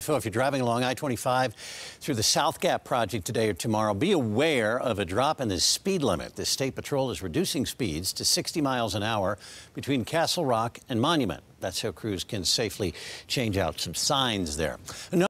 So if you're driving along I-25 through the South Gap project today or tomorrow, be aware of a drop in the speed limit. The State Patrol is reducing speeds to 60 miles an hour between Castle Rock and Monument. That's so crews can safely change out some signs there.